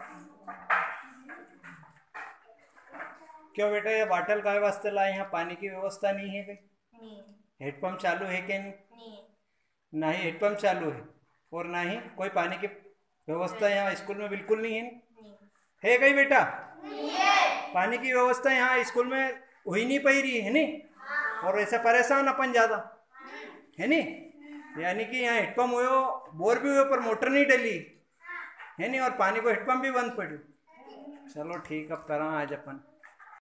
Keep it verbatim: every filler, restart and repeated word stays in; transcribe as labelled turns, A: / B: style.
A: क्यों बेटा ये बाटल काय वास्ते लाए? यहाँ पानी की व्यवस्था नहीं है? कहीं
B: नहीं।
A: हेडपम्प चालू है कि नहीं?
B: नहीं।
A: ना ही हेडपम्प चालू है और ना ही कोई पानी की व्यवस्था यहाँ स्कूल में बिल्कुल नहीं है।
B: नहीं।
A: है कहीं बेटा?
B: नहीं है।
A: पानी की व्यवस्था यहाँ स्कूल में हुई नहीं पाई रही है नहीं? और ऐसे परेशान अपन ज़्यादा है नहीं? यानी कि यहाँ हेडपम्प हुए, बोर भी हुए पर मोटर नहीं डली है नहीं, और पानी को हेडपम्प भी बंद पड़ी। चलो ठीक, अब करा आज अपन।